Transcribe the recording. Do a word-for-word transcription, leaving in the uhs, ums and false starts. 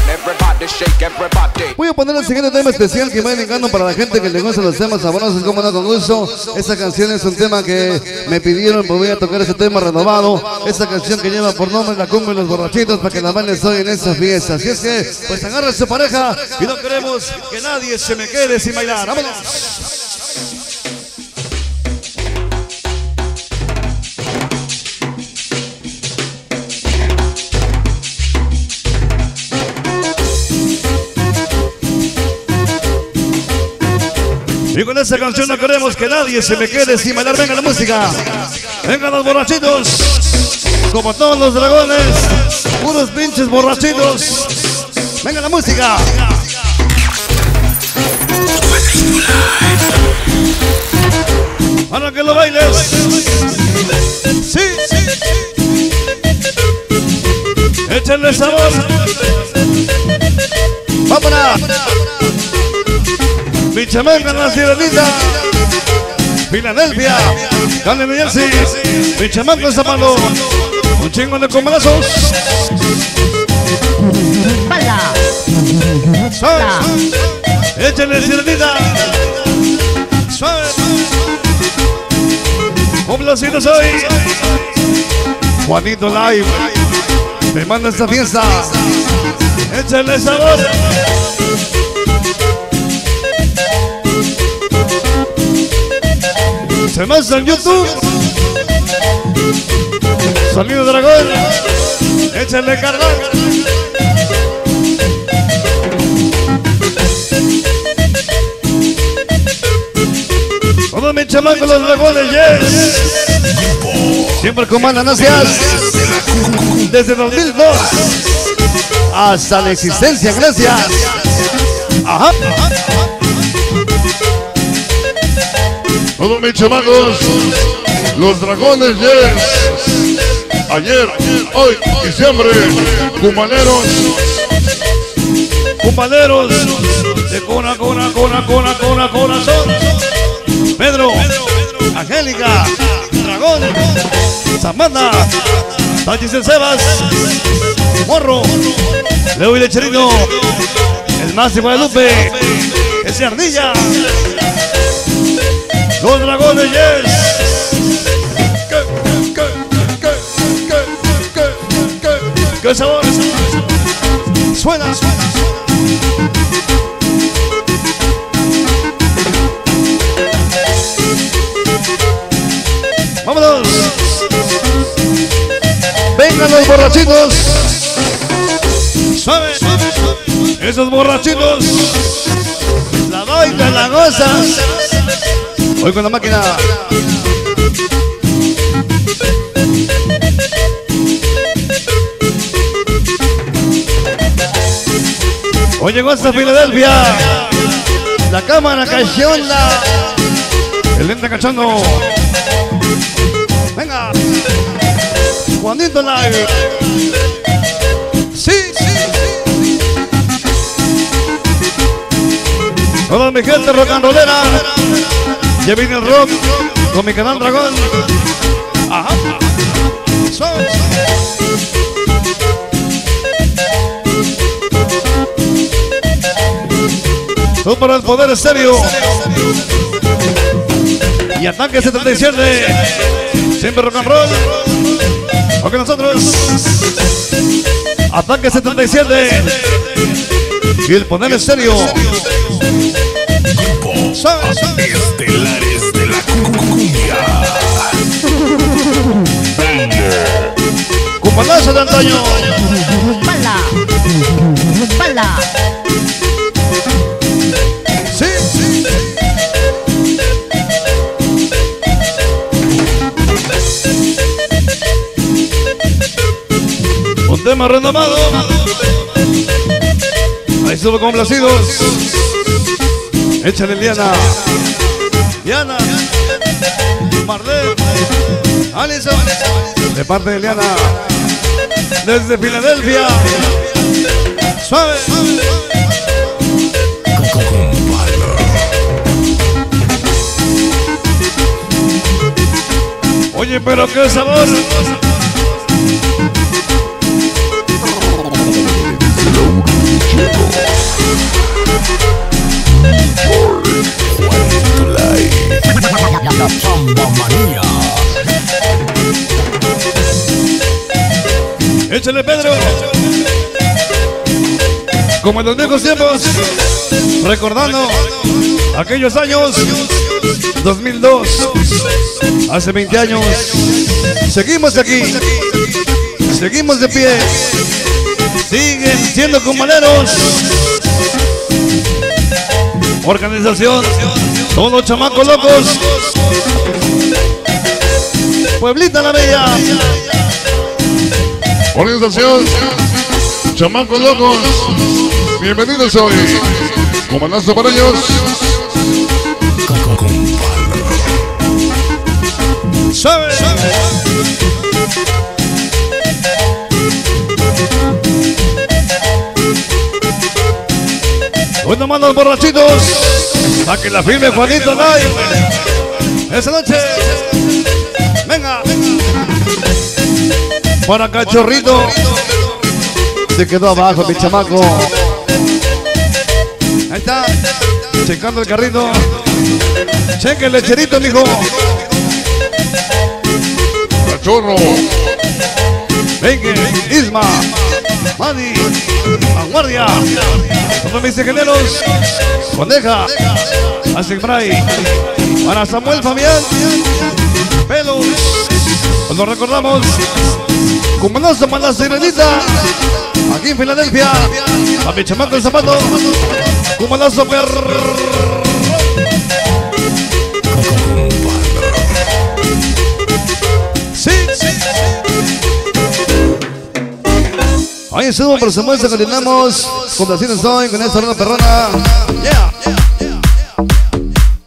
Voy a poner el siguiente tema especial que va dedicando para la gente que le gusta los temas sabrosos, como no, con gusto. Esta canción es un tema que me pidieron, pues voy a tocar ese tema renovado. Esta canción que lleva por nombre La Cumbia de los Borrachitos, para que la bailes hoy en esta fiesta. Así es que, pues agarra a su pareja y no queremos que nadie se me quede sin bailar. ¡Vámonos! Y con esta canción no queremos que nadie se me quede sin bailar. Venga la música. Venga los borrachitos. Como todos los dragones. Puros pinches borrachitos. Venga la música. Para que lo bailes. Sí, sí. Échenle sabor. Vámonos. Mi chamaca la sirenita, Filadelfia, Cali, New Jersey, mi chamaca en Zapalo, un chingo de comalazos. Bala. Suave, échale sirenita, suave. Un placito soy, Juanito Live, me manda esta fiesta, échale sabor. Se más en YouTube. Sonido Dragón. Échenle carga. Todos mis chamacos los dragones, yes. Siempre comandan, gracias. Desde dos mil dos hasta la existencia, gracias. Ajá. Todos mis chamacos, los dragones, yes. Ayer, hoy y siempre, cumaneros. Cumaneros de cuna, cuna, cuna, cuna, cuna, corazón. Pedro, Angélica, Dragón, Samantha, Tachis el Sebas, Morro, Leo y Lecherino, el Máximo de Lupe, ese Ardilla. Los dragones, yes. ¿Qué, qué, qué, qué, qué, qué, qué sabor? Suena, suena. Vámonos. Vengan los borrachitos. Suave, suave, suave. Esos borrachitos. La bailan, la gozan. Hoy con la máquina. Hoy llegó hasta Filadelfia. La cámara cachonda. El lente cachondo. Venga. Juanito Live. Sí, sí, sí. Toda mi gente rock and rollera. Ya viene el rock con mi canal Dragón. Ajá. Suave. Todo para el poder estéreo. Y Ataque setenta y siete. Siempre rock and roll. Ok, nosotros. Ataque setenta y siete. Y el poder estéreo. Suave, suave. Estelares de la cumbia. Cumanazo de antaño. Bala. Bala. Sí, sí. Un tema renomado. Ahí estuvo complacidos. Échale Liana. Liana. Marlene. Alison. De parte de Liana. Desde Filadelfia. Suave. Oye, pero qué sabor. Échale, Pedro. Como en los viejos tiempos, recordando aquellos años dos mil dos, hace veinte años. Seguimos aquí, seguimos de pie, siguen siendo compañeros. Organización, todos los chamacos locos. Pueblita la Bella. Organización, chamacos locos. Bienvenidos hoy. Comandazo para ellos. ¿Sabe? Bueno, manos borrachitos, a que la firme Juanito Live. Esa noche, venga. Para Cachorrito. Se quedó abajo, mi chamaco. Ahí está, checando el carrito. Cheque el lecherito, mijo. Cachorro. Venga, Isma, Madi, Vanguardia. Todos mis ingenieros. Coneja, Asembray. Para Samuel Fabián. Pelos. Nos recordamos. Comandazo para la Sirenita. Aquí en Filadelfia. A mi chamaco el zapato. Comandazo per. Sí, sí. Ahí estuvo, por supuesto, continuamos. Complacidos hoy con esta ronda perrona. Yeah.